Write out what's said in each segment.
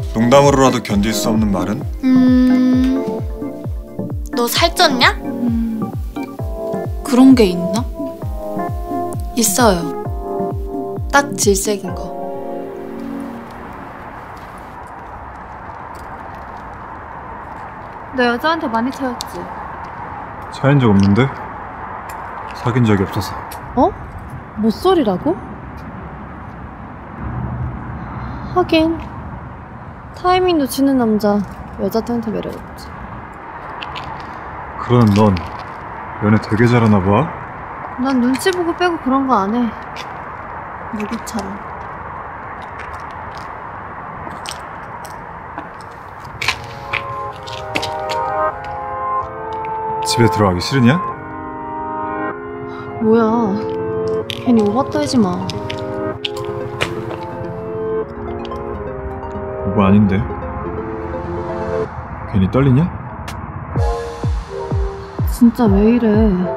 농담으로라도 견딜 수 없는 말은? 너 살쪘냐? 그런 게 있나? 있어요. 딱 질색인 거. 너 여자한테 많이 차였지? 차인 적 없는데? 사귄 적이 없어서. 어? 못소리라고? 하긴 타이밍 놓치는 남자 여자한테 매력없지. 그럼 넌 연애 되게 잘하나 봐? 난 눈치 보고 빼고 그런 거 안 해. 누구처럼. 집에 들어가기 싫으냐? 뭐야, 괜히 오바 떨지 마. 뭐 아닌데. 괜히 떨리냐? 진짜 왜 이래.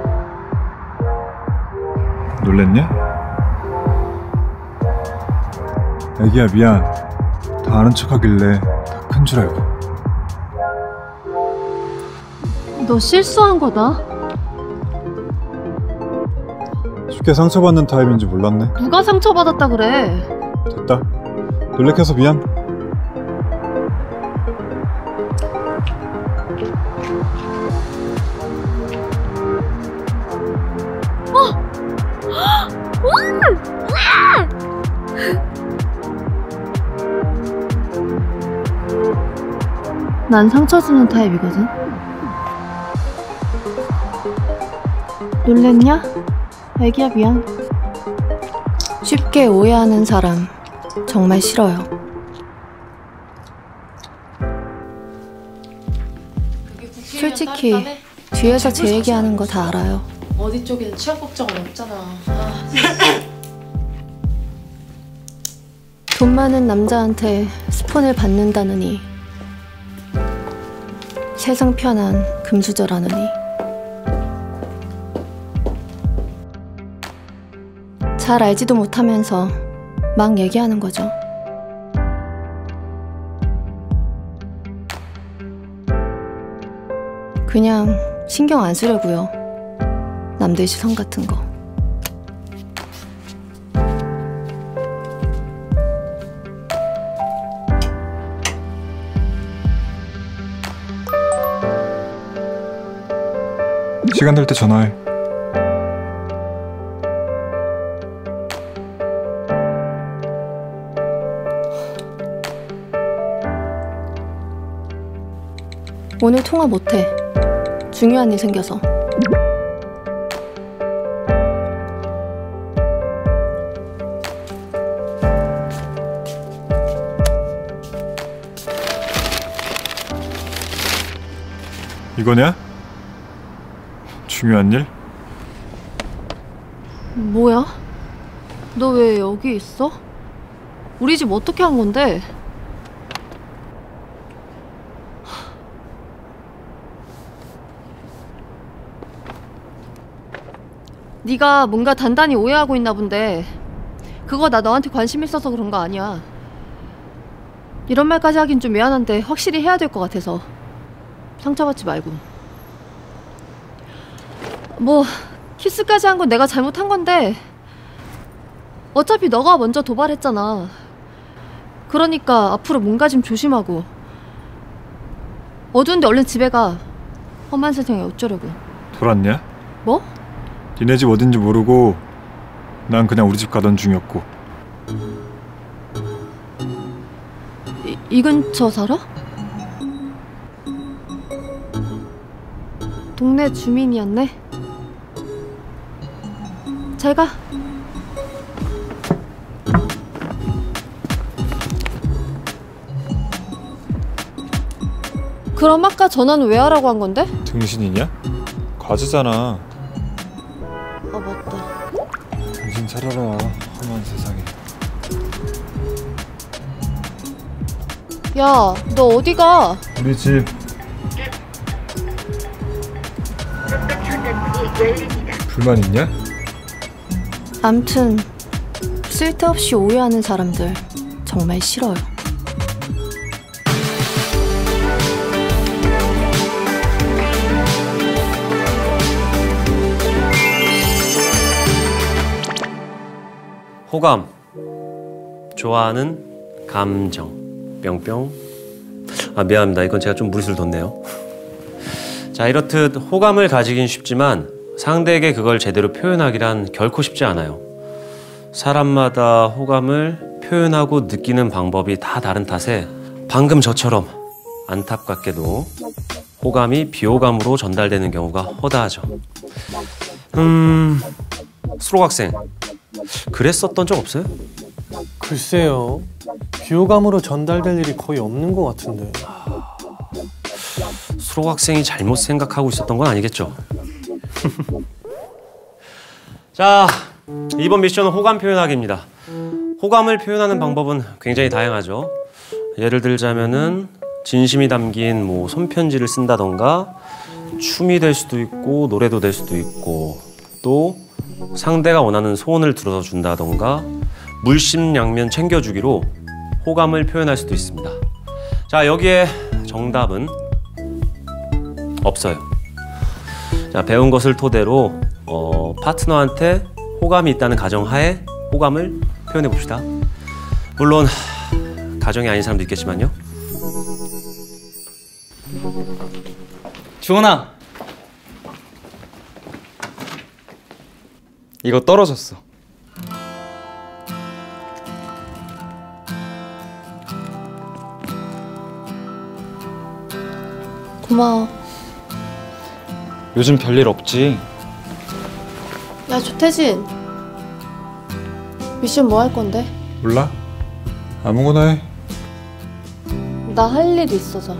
놀랬냐? 애기야 미안. 다 아는 척하길래 다 큰 줄 알고. 너 실수한 거다. 쉽게 상처받는 타입인지 몰랐네. 누가 상처받았다 그래. 됐다. 놀래켜서 미안. 난 상처 주는 타입이거든. 놀랬냐? 애기야 미안. 쉽게 오해하는 사람 정말 싫어요. 솔직히 뒤에서 제 얘기하는 거 다 알아요. 어디 쪽에는 취업 걱정은 없잖아. 돈 많은 남자한테 스폰을 받는다느니, 세상 편한 금수저라느니. 잘 알지도 못하면서 막 얘기하는 거죠. 그냥 신경 안 쓰려고요. 남들 시선 같은 거. 시간 될 때 전화해. 오늘 통화 못해. 중요한 일 생겨서. 이거냐? 중요한 일? 뭐야? 너 왜 여기 있어? 우리 집 어떻게 한 건데? 네가 뭔가 단단히 오해하고 있나 본데, 그거 나 너한테 관심 있어서 그런 거 아니야. 이런 말까지 하긴 좀 미안한데 확실히 해야 될 것 같아서. 상처받지 말고. 뭐 키스까지 한 건 내가 잘못한 건데, 어차피 너가 먼저 도발했잖아. 그러니까 앞으로 몸가짐 조심하고. 어두운데 얼른 집에 가. 험한 세상에 어쩌려고. 돌았냐? 뭐? 니네 집 어딘지 모르고 난 그냥 우리 집 가던 중이었고. 이 근처 살아? 동네 주민이었네. 잘 가. 그럼 아까 전화는 왜 하라고 한 건데? 등신이냐? 과제잖아. 아 맞다. 정신 차려라. 험한 세상에. 야, 너 어디 가? 우리 집. 불만 있냐? 암튼 쓸데없이 오해하는 사람들 정말 싫어요. 호감. 좋아하는 감정. 뿅뿅. 아, 미안합니다. 이건 제가 좀 무리수를 뒀네요. 자, 이렇듯 호감을 가지긴 쉽지만 상대에게 그걸 제대로 표현하기란 결코 쉽지 않아요. 사람마다 호감을 표현하고 느끼는 방법이 다 다른 탓에 방금 저처럼 안타깝게도 호감이 비호감으로 전달되는 경우가 허다하죠. 수록학생, 그랬었던 적 없어요? 글쎄요. 비호감으로 전달될 일이 거의 없는 것 같은데. 수록학생이 잘못 생각하고 있었던 건 아니겠죠? 자, 이번 미션은 호감 표현하기입니다. 호감을 표현하는 방법은 굉장히 다양하죠. 예를 들자면은 진심이 담긴 손편지를 쓴다던가, 춤이 될 수도 있고 노래도 될 수도 있고, 또 상대가 원하는 소원을 들어준다던가 물심양면 챙겨주기로 호감을 표현할 수도 있습니다. 자, 여기에 정답은 없어요. 자, 배운 것을 토대로 파트너한테 호감이 있다는 가정하에 호감을 표현해 봅시다. 물론 가정이 아닌 사람도 있겠지만요. 주원아, 이거 떨어졌어. 고마워. 요즘 별일 없지? 야, 조태진. 미션 뭐 할 건데? 몰라? 아무거나 해. 나 할 일 있어서.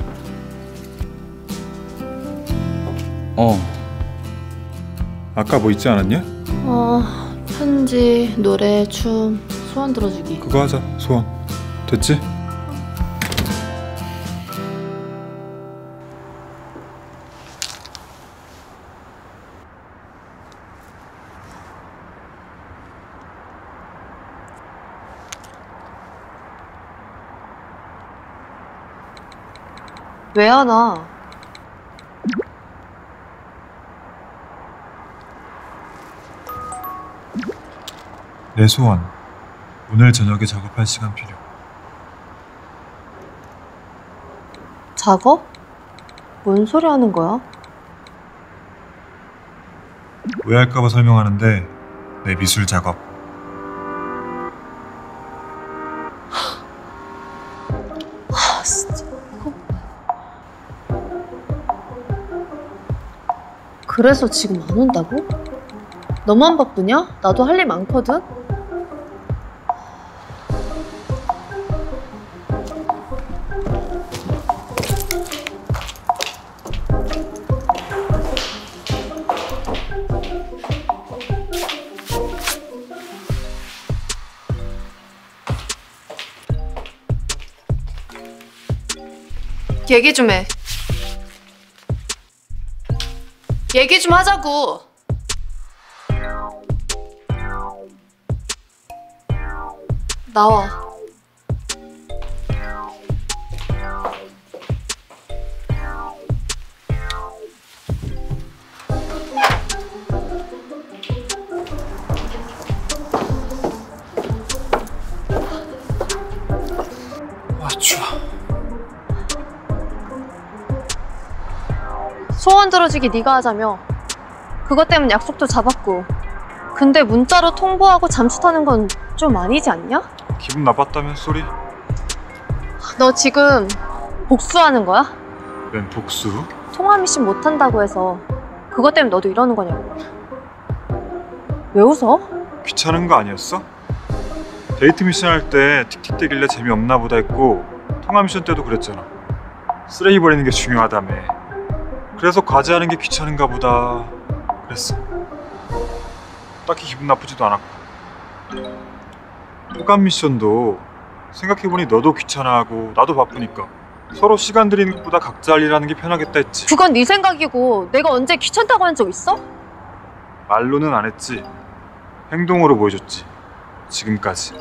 아까 뭐 있지 않았냐? 편지, 노래, 춤, 소원 들어주기. 그거 하자. 소원. 됐지? 왜 안 와? 내 소원. 오늘 저녁에 작업할 시간 필요. 작업? 뭔 소리 하는 거야? 오해할까봐 설명하는데 내 미술 작업. 진짜. 그래서 지금 안 온다고? 너만 바쁘냐? 나도 할 일 많거든? 얘기 좀 해. 얘기 좀 하자고. 나와. 아, 추워. 소원 들어주기 네가 하자며. 그것 때문에 약속도 잡았고. 근데 문자로 통보하고 잠수 타는 건 좀 아니지 않냐? 기분 나빴다면 소리? 너 지금 복수하는 거야? 웬 복수? 통화 미션 못 한다고 해서 그것 때문에 너도 이러는 거냐고. 왜 웃어? 귀찮은 거 아니었어? 데이트 미션 할 때 틱틱대길래 재미없나 보다 했고 통화 미션 때도 그랬잖아. 쓰레기 버리는 게 중요하다며. 그래서 과제하는 게 귀찮은가 보다 그랬어. 딱히 기분 나쁘지도 않았고. 호감 미션도 생각해보니 너도 귀찮아하고 나도 바쁘니까 서로 시간 들이는 것보다 각자 할 일 하는 게 편하겠다 했지. 그건 네 생각이고 내가 언제 귀찮다고 한 적 있어? 말로는 안 했지. 행동으로 보여줬지. 지금까지.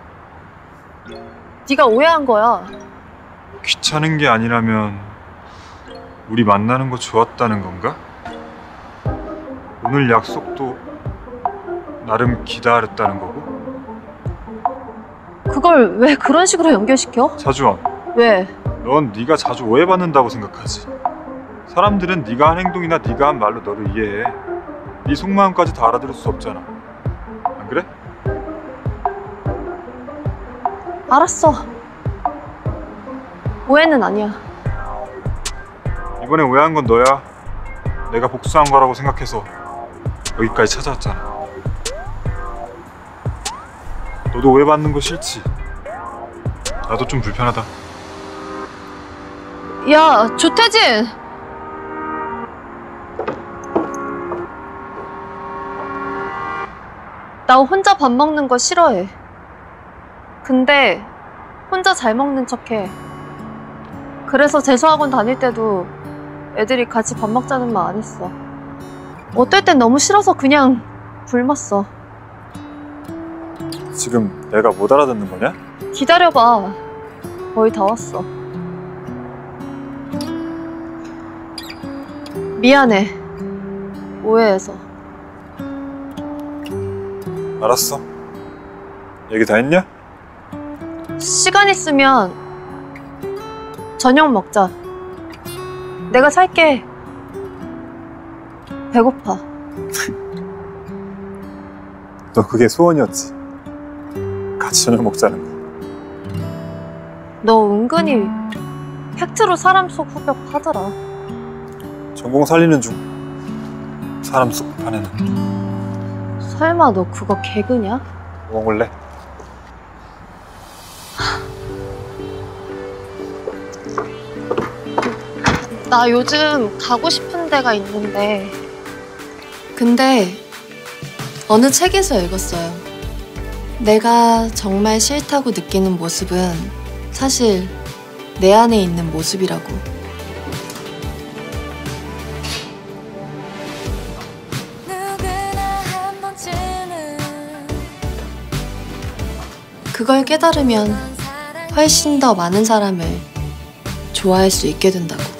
네가 오해한 거야. 귀찮은 게 아니라면 우리 만나는 거 좋았다는 건가? 오늘 약속도 나름 기다렸다는 거고? 그걸 왜 그런 식으로 연결시켜? 자주원, 왜? 넌 네가 자주 오해받는다고 생각하지. 사람들은 네가 한 행동이나 네가 한 말로 너를 이해해. 네 속마음까지 다 알아들을 수 없잖아. 안 그래? 알았어. 오해는 아니야. 이번에 오해한 건 너야. 내가 복수한 거라고 생각해서 여기까지 찾아왔잖아. 너도 오해받는 거 싫지? 나도 좀 불편하다. 야, 조태진! 나 혼자 밥 먹는 거 싫어해. 근데 혼자 잘 먹는 척해. 그래서 재수학원 다닐 때도 애들이 같이 밥 먹자는 말 안 했어. 어떨 땐 너무 싫어서 그냥 굶었어. 지금 내가 못 알아듣는 거냐? 기다려봐. 거의 다 왔어. 미안해. 오해해서. 알았어. 얘기 다 했냐? 시간 있으면 저녁 먹자. 내가 살게. 배고파. 너 그게 소원이었지. 같이 저녁 먹자는 거. 너 은근히 팩트로 사람 속 후벼 파더라. 전공 살리는 중. 사람 속 파내는. 설마 너 그거 개그냐? 뭐 먹을래? 나 요즘 가고 싶은 데가 있는데. 근데 어느 책에서 읽었어요. 내가 정말 싫다고 느끼는 모습은 사실 내 안에 있는 모습이라고. 그걸 깨달으면 훨씬 더 많은 사람을 좋아할 수 있게 된다고.